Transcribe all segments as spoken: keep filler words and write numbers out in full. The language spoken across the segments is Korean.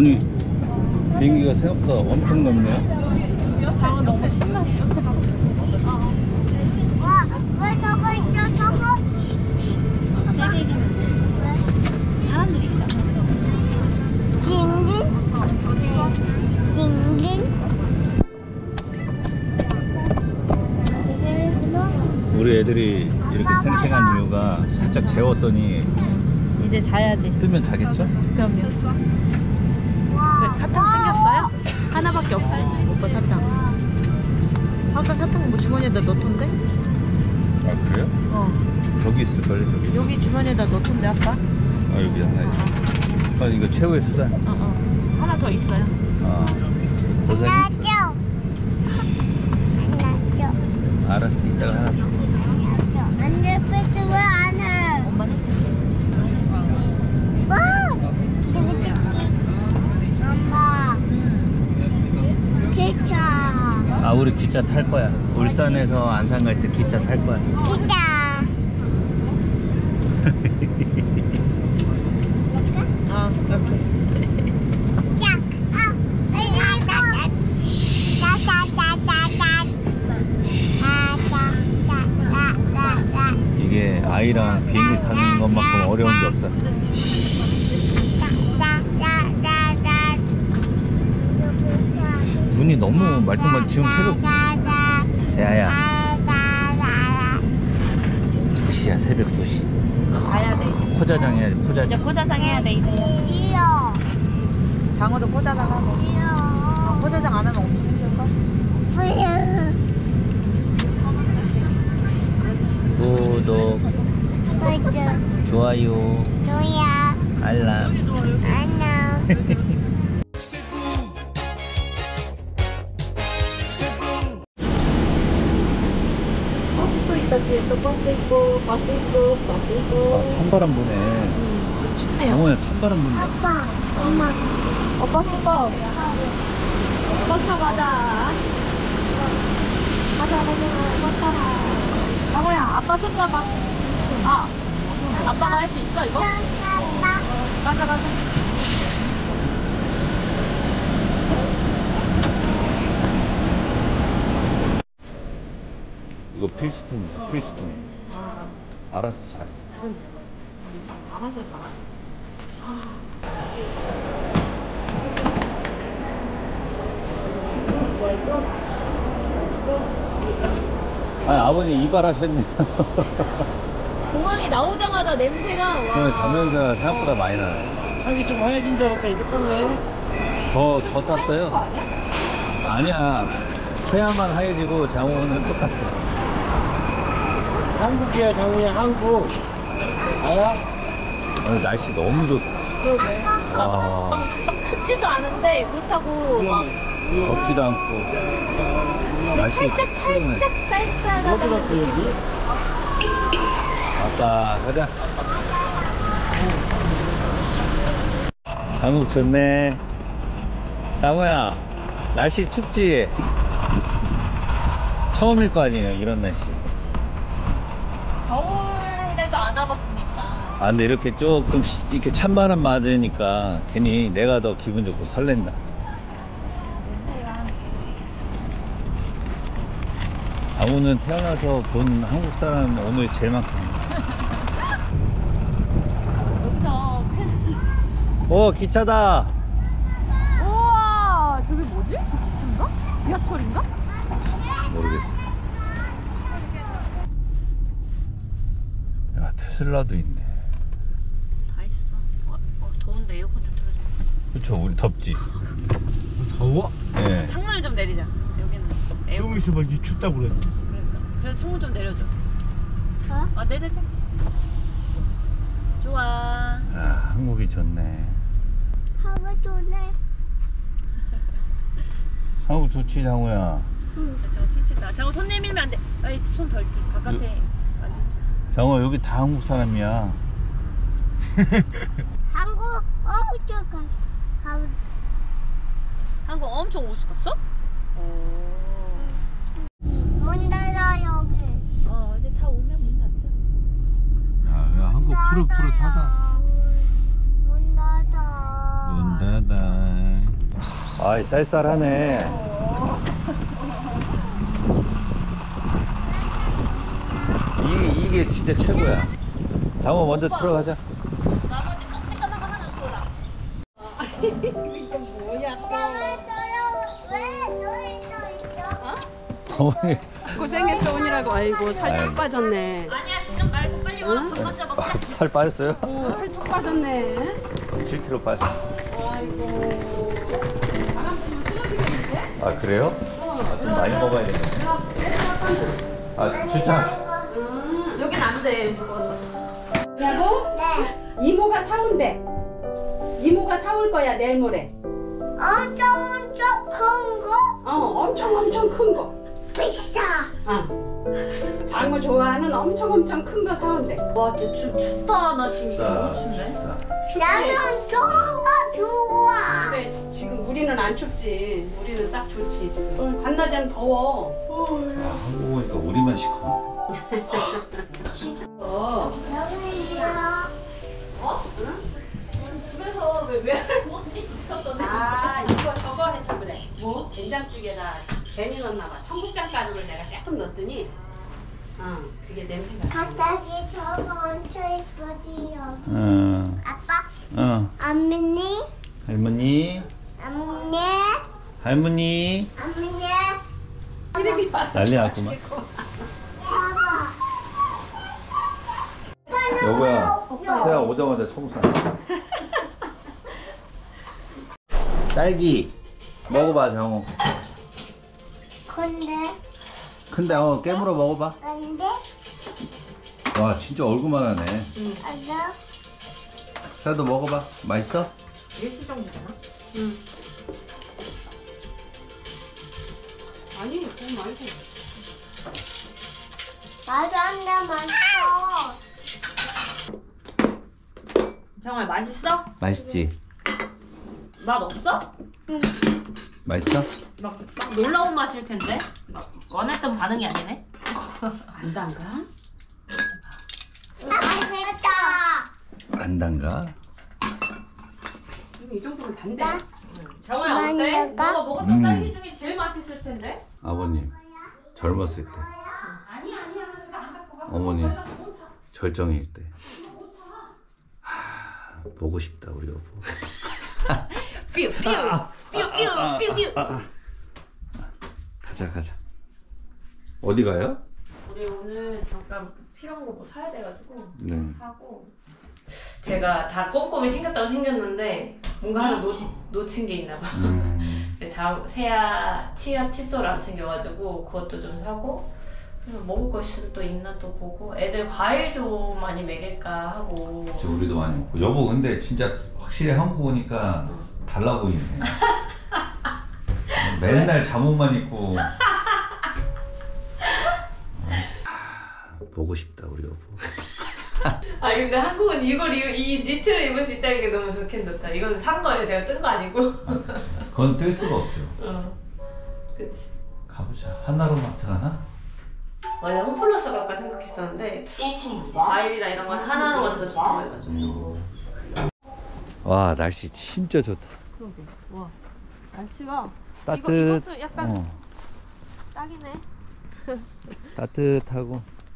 아니 비행기가 생각보다 엄청 넓네요. 장은 너무 신났어. 와, 왜 저거 있어? 저거? 세게 얘기하면 돼. 사람들이 있잖아. 징징? 징징? 우리 애들이 이렇게 생생한 이유가 살짝 재웠더니 이제 자야지. 뜨면 자겠죠? 그럼요. 왜 사탕 챙겼어요? 하나밖에 없지. 오빠 사탕. 아까 사탕 뭐 주머니에다 넣던데? 아 그래요? 어. 저기 있을걸요 저기. 여기 주머니에다 넣던데 아까? 아 여기 하나 있어. 아 이거 최후의 수단. 어 어. 하나 더 있어요. 아 고생했어. 안아줘. 안아줘. 알았어 이따가 하나 줘. 안 예쁘지 왜안 해? 엄마는? 와! 엄마. 기차. 아 우리 기차 탈 거야. 울산에서 안산 갈 때 기차 탈 거야. 기차. 아 이렇게. 자, 아, 아이고. 따따따따따. 이게 아이랑 비행기 타는 것만큼 어려운 게 없어. 눈이 너무 말똥말. 지금 새벽 세아야 두 시야. 새벽 두 시. 가야 돼. 코자장 해야지. 이제 코자장. 포자장 해야 돼 이제. 귀여워. 장어도 포자장 하고. 귀여워. 포자장 안 하면 엄청 힘들까? 구독, 맞아. 좋아요, 너야. 알람. 안녕. 버스도 있다 뒤에서 버스 있고 버스 있고 버스 있고. 아, 찬바람 부네. 음, 춥네요. 영호야 찬바람 분다. 아빠, 엄마. 어 버스 거. 버스 가자. 가자 가자 버스 타라. 장호야 아빠 손 잡아. 아 아빠가 할 수 있어 이거? 가자 가자. 이거 필수품이야. 필수품. 알아서 잘. 알아서 자. 아니 아버님 이발하셨네. 공항에 나오자마자 냄새가 와. 오늘 감면사가 생각보다 많이 나네. 아니 좀 하얘진 줄 알았어. 이렇게 떴네. 더, 더 땄어요? 아니야. 태양만 하얘지고 장호는 똑같아. 한국이야 장우야 한국. 알아? 오늘 날씨 너무 좋다. 그러게. 와. 막, 막 춥지도 않은데 그렇다고 막 덥지도 않고. 날씨 살짝 시원해. 살짝 쌀쌀하다. 어디 갔어 여기? 아빠 가자. 한국 좋네. 장호야 날씨 춥지? 처음일 거 아니에요 이런 날씨. 겨울에도 안 와봤으니까. 아 근데 이렇게 조금 시- 이렇게 찬바람 맞으니까 괜히 내가 더 기분 좋고 설렌다. 장호는 태어나서 본 한국 사람 오늘 제일 많거든. 여기서 오 기차다. 우와 저게 뭐지? 저 기차인가? 지하철인가? 모르겠어. 야 테슬라도 있네. 다 있어. 어, 어 더운데 에어컨 좀 틀어줘. 그쵸 우리 덥지. 더워? 예. 창문을 좀 내리자. 여기는 에어컨. 조금 있으면 이제 춥다고 그래. 그러니까. 그래서 창문 좀 내려줘. 어? 아 내려줘. 좋아. 아 한국이 좋네. 하고 좋네. 한국 좋지 장호야. 장어 칭칭다. 장어 손 내밀면 안 돼. 아이 손 덜 띄. 바깥에 만지지. 장호 여기 다 한국 사람이야. 한국 엄청 가. 한국 한국 엄청 오고 싶었어? 오. 문 닫아 여기. 어 이제 다 오면 문 닫자. 야, 야 한국 푸릇푸릇하다. 문 닫아. 문 닫아. 시원하다. 아이, 쌀쌀하네. 이게, 이게 진짜 최고야. 장어 먼저 들어가자. 나머지 깜찍한 거 하나 줘라. 어머니. 고생했어 오니라고. 아이고 살 쭉 빠졌네. 아니야 지금 말고 빨리 와. 밥 먼저 먹자. 살 빠졌어요? 어, 살 쭉 빠졌네. 칠 킬로그램 빠졌어. 아이고 바람 불면 쓰러지겠는데? 아, 그래요? 아, 좀 많이 먹어야 되겠네. 아, 주차. 음, 여긴 안 돼. 무거워서. 야고? 이모가 사온대. 이모가 사올 거야 내일 모레. 엄청 엄청 큰 거? 어 엄청 엄청 큰 거. 비싸. 어. 장어 좋아하는 엄청 엄청 큰 거 사온대. 와 진짜 춥, 춥다. 나 지금 이거 너무 춥네. 춥지? 나는 좋은 거 좋아. 근데 지금 우리는 안 춥지. 우리는 딱 좋지 지금. 반낮에는 더워. 아, 한국 오니까 우리만 시커먼. 어. 여기 있어. 어? 집에서 왜 외할머니 있었던 애. 아 이거 저거 해서 그래. 뭐? 된장찌개다 괜히 넣나 봐. 청국장 가루를 내가 조금 넣었더니 어 그게 냄새가. 갑자기 저거 엄청 이쁘지요. 응. 아빠, 어. 어머니, 할머니. 어머니, 할머니. 어머니. 이름이 와서 난리 났구만. 봐봐. 여보야, 새야 오자마자 청소한다. 딸기 먹어봐, 장어. 근데, 근데 어 깨물어 먹어봐. 근데, 와, 진짜 얼굴만 하네. 아빠, 새야도 먹어봐. 맛있어? 일시 정도 되나? 응. 아니 그건 말고. 말도 안 돼, 맛있어. 정말 맛있어? 맛있지? 맛 없어? 맛있어? 막, 막 놀라운 맛일 텐데? 막 원했던 반응이 아니네? 안 단가? 맛있다. 안 단가? 이 정도면 단데. 정우야 어때? 만나가? 너가 먹었던 음. 딸기 중에 제일 맛있을 텐데? 아버님 젊었을 때, 아니 아니야. 그거 안 갖고 가. 어머니 절정일 때. 하, 보고 싶다 우리 여보. 뾰! 뾰! 뾰! 뾰! 뾰! 뾰! 가자 가자. 어디 가요? 우리 오늘 잠깐 필요한 거 뭐 사야 돼가지고 네. 사고 제가 다 꼼꼼히 챙겼다고 챙겼는데 뭔가 하나 놓, 놓친 게 있나 봐. 음. 자, 새야 치약 칫솔 안 챙겨가지고 그것도 좀 사고 그리고 먹을 거 있으면 또 있나 또 보고 애들 과일 좀 많이 먹일까 하고. 그치, 우리도 많이 먹고. 여보 근데 진짜 확실히 한국 오니까 달라 보이네. 맨날 잠옷만 입고. 보고 싶다 우리 여보. 아 근데 한국은 이걸 이, 이 니트를 입을 수 있다는 게 너무 좋긴 좋다. 이건 산 거예요. 제가 뜬 거 아니고. 그건 뜰 수가 없죠. 어, 그치. 가보자. 하나로마트 하나? 원래 홈플러스 갈까 생각했었는데 과일이나 이런 건 하나로마트가 좋다고 해가지고. 와 날씨 진짜 좋다. 그러게. 와 날씨가 따뜻. 이거, 이것도 약간 어, 딱이네. 따뜻하고.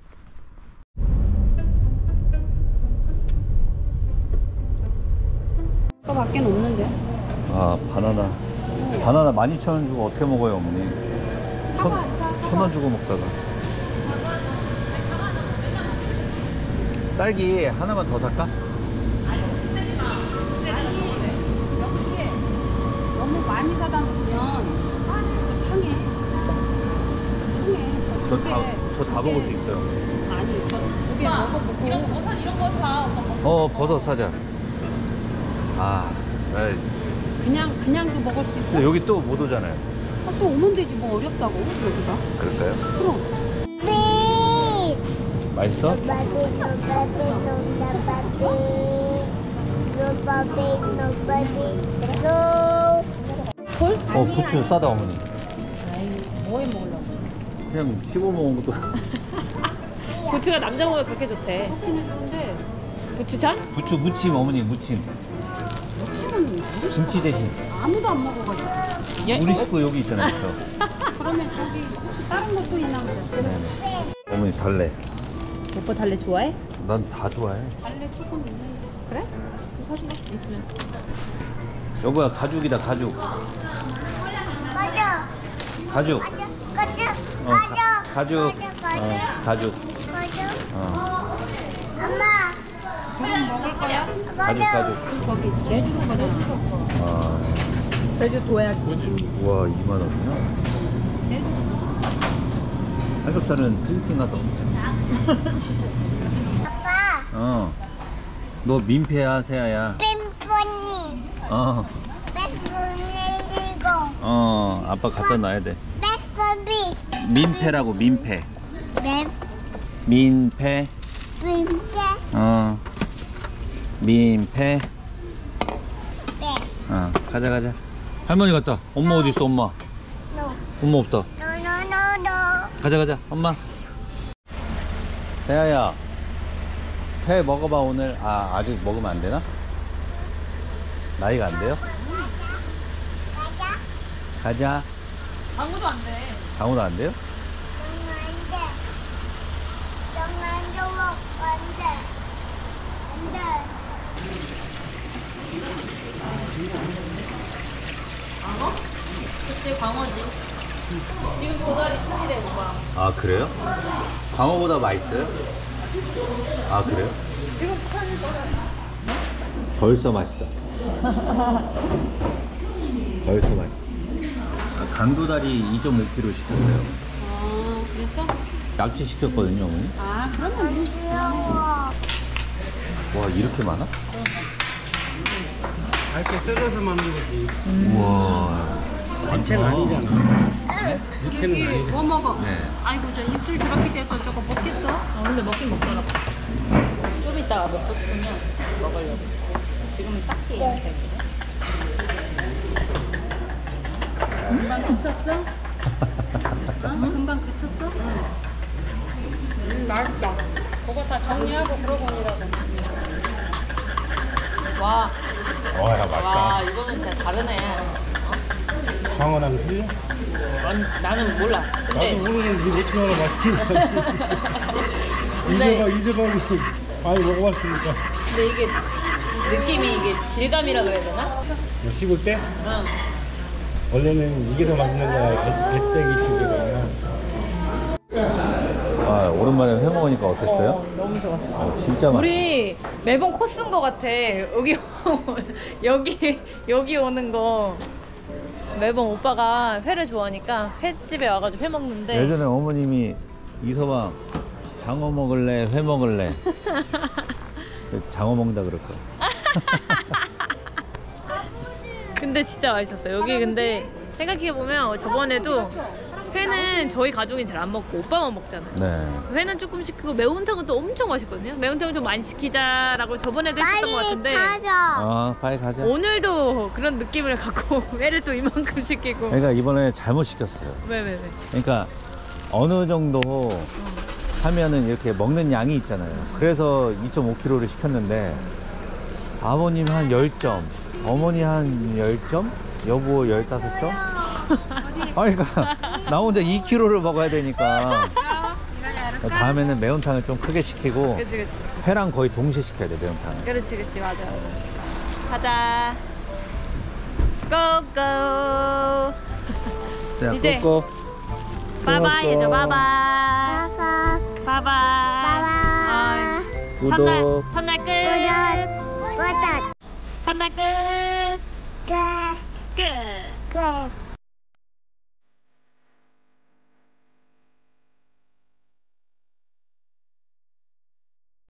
거 밖에 없는데. 아 바나나. 바나나 만 이천 원 주고 어떻게 먹어요 어머니? 천, 천 원 주고 먹다가. 딸기 하나만 더 살까? 영식이 너무 많이 사다 놓으면 상해. 상해. 저 두 개. 저 다 먹을 수 있어요. 아니 저 두 개 먹어보고. 이런 거 버섯 이런 거 사. 어 버섯 사자. 아, 에이. 그냥 그냥도 먹을 수 있어. 근데 여기 또 못 오잖아요. 아, 또 오면 되지 뭐 어렵다고 여기가. 그럴까요? 그럼. 삐. 맛있어? 노바비 노바비 노바비 노바비 노바비 노. 어 부추 싸다 어머니. 뭐해 먹으려고? 그냥 씹어 먹은 것도. 부추가 남자 몸에 그렇게 좋대. 좋긴 했는데 부추전? 부추 무침 어머니 무침. 무침은 우리 식- 김치 대신 아무도 안 먹어가지고. 우리 식구 여기 있잖아요. 저. 그러면 저기 혹시 다른 것도 있나 보자. 네네. 어머니 달래. 오빠 달래 좋아해? 난 다 좋아해. 달래 조금 있는. 그래? 좀 사줄까? 있으면. 여보야 가죽이다 가죽. 가자. 가죽. 가자. 어, 가, 가자. 가죽. 가자. 어, 가죽. 가자. 어, 엄마. 그럼 먹을 거야? 가죽 가죽. 거기 제주도 가잖아. 아, 제주도야지. 우와 이만 원이야? 삼겹살은 필리핀 가서 먹자. 아빠. 어. 너 민폐야 세아야? 뺑뺑이. 어. 뺑뺑이고. 어. 아빠 갖다 놔야 돼. 뺑뺑이. 민폐라고 민폐. 뺑뺑이. 민폐. 어. 민폐. 네. 어. 가자 가자. 할머니 갔다. 엄마 어디 있어 엄마? 노. 엄마 없다. 노노노노. 가자 가자 엄마. 세아야 회 먹어봐 오늘. 아 아직 먹으면 안 되나? 나이가 안 돼요? 가자. 가자. 장우도 안 돼. 강호도 안 돼요? 안 돼. 정말 좋아. 안 돼. 안 돼. 광어? 그치 광어지. 지금 도다리 큰이래 오빠. 아 그래요? 광어보다 맛있어요? 아 그래요? 벌써 맛있다. 벌써 맛있어. 아, 강도다리 이 점 오 킬로그램 시켰어요. 아, 그랬어? 낙지 시켰거든요 어머니. 아, 그러면 돼. 귀여워. 와 이렇게 많아? 이렇게 썰어서 만든 거지. 우와. 전체는 아니잖아. 네? 전체는 여기 아니잖아. 뭐 먹어? 네. 아이고, 저 입술 저렇게 돼서 저거 먹겠어? 어, 근데 먹긴 먹더라고. 좀 이따가 먹고 싶으면 먹으려고. 지금은 딱히 이렇게 되거든. 금방 그쳤어? 어? 금방 그쳤어? 응. 음, 맛있다. 그거 다 정리하고 그러고 오니라고. 와, 와야 와 이거는 진짜 다르네. 광어랑 틀려? 난, 나는 몰라. 근데 나도 모르는 게 어떻게 알아 맛있겠다. 근데- 이제가 이제가 많이 먹어봤으니까. 근데 이게 느낌이 이게 질감이라 그래야 되나? 뭐 씹을 때 응. 원래는 이게 더 맛있는 거야. 뱃대기 쪽이가. 아 오랜만에 회 먹으니까 어땠어요? 어, 너무 좋았어. 어, 진짜 맛있어. 우리 매번 코스인 것 같아. 여기 여기 여기 오는 거 매번 오빠가 회를 좋아하니까 횟집에 와가지고 회 먹는데 예전에 어머님이 이서방 장어 먹을래 회 먹을래 장어 먹는다 그럴 거야. 근데 진짜 맛있었어요. 여기 근데 생각해보면 저번에도 회는 저희 가족이 잘 안 먹고 오빠만 먹잖아요. 네. 회는 조금 시키고 매운탕은 또 엄청 맛있거든요. 매운탕 좀 많이 시키자라고 저번에도 했었던 것 빨리 같은데 가자. 아 빨리 가자. 오늘도 그런 느낌을 갖고 회를 또 이만큼 시키고 그러니까 이번에 잘못 시켰어요. 왜 왜 왜? 그러니까 어느 정도 하면은 이렇게 먹는 양이 있잖아요. 그래서 이 점 오 킬로그램를 시켰는데 아버님 한 십 점, 어머니 한 십 점, 여보 십오 점. 아니 그러니까 나 혼자 이 킬로그램를 먹어야 되니까 다음에는 매운탕을 좀 크게 시키고 그치 그치 회랑 거의 동시에 시켜야 돼 매운탕. 그렇지 그렇지 맞아. 가자. 고고. 자, 이제 꼬꼬. 바이바이 해줘 바이바이. 아빠. 바이바이. 봐봐. 구독. 첫날 첫날 끝. 뿌듯. 뿌듯. 첫날 끝. 끝. 끝. 끝.